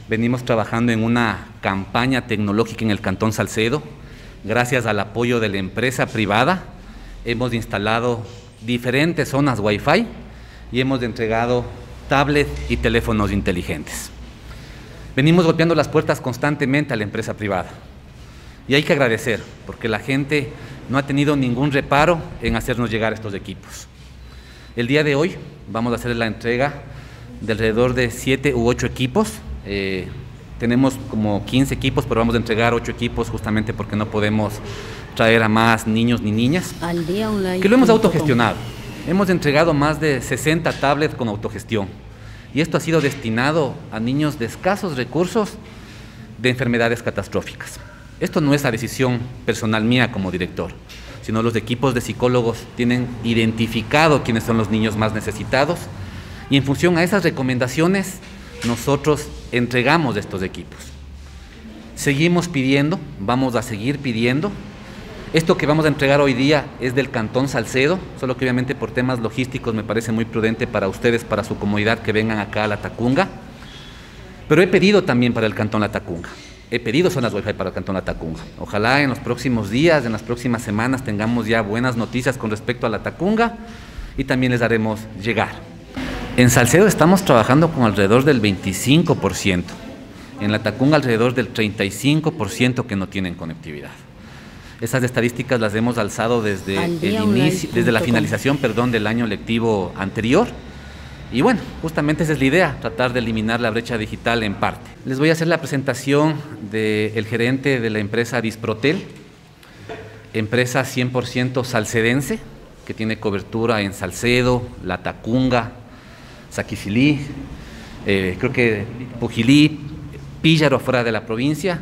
Venimos trabajando en una campaña tecnológica en el Cantón Salcedo. Gracias al apoyo de la empresa privada, hemos instalado diferentes zonas Wi-Fi y hemos entregado tablets y teléfonos inteligentes. Venimos golpeando las puertas constantemente a la empresa privada y hay que agradecer porque la gente no ha tenido ningún reparo en hacernos llegar estos equipos. El día de hoy vamos a hacer la entrega de alrededor de 7 u 8 equipos. Tenemos como 15 equipos, pero vamos a entregar 8 equipos justamente porque no podemos traer a más niños ni niñas, que lo hemos autogestionado. Hemos entregado más de 60 tablets con autogestión y esto ha sido destinado a niños de escasos recursos de enfermedades catastróficas. Esto no es la decisión personal mía como director, sino los equipos de psicólogos tienen identificado quiénes son los niños más necesitados y en función a esas recomendaciones nosotros entregamos estos equipos. Seguimos pidiendo, vamos a seguir pidiendo. Esto que vamos a entregar hoy día es del Cantón Salcedo, solo que obviamente por temas logísticos me parece muy prudente para ustedes, para su comodidad, que vengan acá a Latacunga. Pero he pedido también para el Cantón Latacunga. He pedido zonas Wi-Fi para el Cantón Latacunga. Ojalá en los próximos días, en las próximas semanas, tengamos ya buenas noticias con respecto a Latacunga y también les haremos llegar. En Salcedo estamos trabajando con alrededor del 25%. En Latacunga alrededor del 35% que no tienen conectividad. Esas estadísticas las hemos alzado desde la finalización, del año lectivo anterior. Y bueno, justamente esa es la idea, tratar de eliminar la brecha digital en parte. Les voy a hacer la presentación del gerente de la empresa Disprotel, empresa 100% salcedense, que tiene cobertura en Salcedo, Latacunga, Saquicilí, creo que Pujilí, Píllaro fuera de la provincia,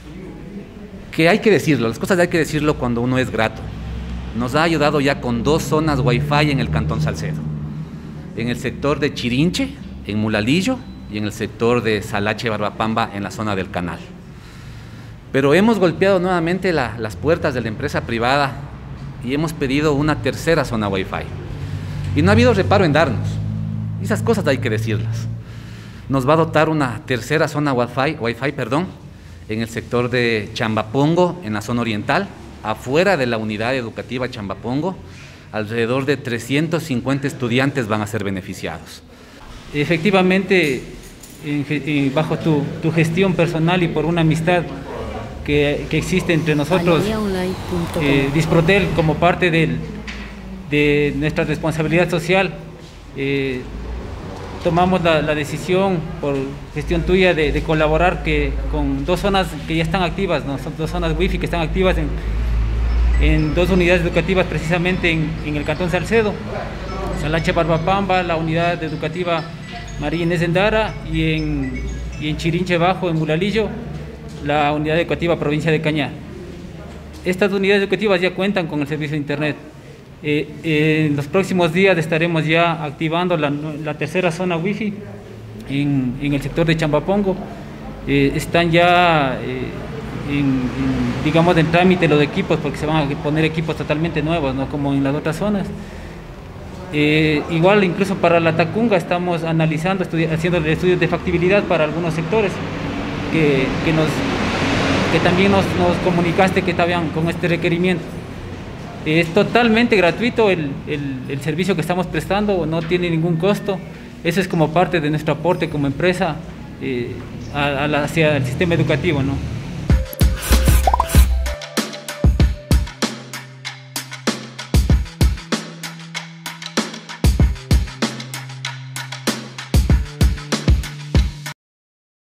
que hay que decirlo, las cosas hay que decirlo cuando uno es grato. Nos ha ayudado ya con 2 zonas Wi-Fi en el Cantón Salcedo. En el sector de Chirinche, en Mulalillo, y en el sector de Salache, Barbapamba, en la zona del Canal. Pero hemos golpeado nuevamente las puertas de la empresa privada y hemos pedido una tercera zona Wi-Fi. Y no ha habido reparo en darnos. Esas cosas hay que decirlas. Nos va a dotar una tercera zona Wi-Fi, en el sector de Chambapongo, en la zona oriental, afuera de la unidad educativa Chambapongo. Alrededor de 350 estudiantes van a ser beneficiados. Efectivamente, bajo tu gestión personal y por una amistad que existe entre nosotros, Disprotel, como parte de nuestra responsabilidad social, tomamos la decisión por gestión tuya de colaborar con 2 zonas que ya están activas, ¿no? Son 2 zonas Wi-Fi que están activas en 2 unidades educativas precisamente en el Cantón Salcedo, Salache Barbapamba, la unidad educativa María Inés Endara, y en Chirinche Bajo, en Mulalillo, la unidad educativa Provincia de Cañar. Estas unidades educativas ya cuentan con el servicio de internet. En los próximos días estaremos ya activando la tercera zona Wi-Fi en el sector de Chambapongo. Están ya digamos en trámite los equipos, porque se van a poner equipos totalmente nuevos, no como en las otras zonas. Igual incluso para Latacunga estamos analizando, haciendo estudios de factibilidad para algunos sectores que también nos comunicaste que estaban con este requerimiento. Es totalmente gratuito el servicio que estamos prestando, no tiene ningún costo. Eso es como parte de nuestro aporte como empresa hacia el sistema educativo, ¿no?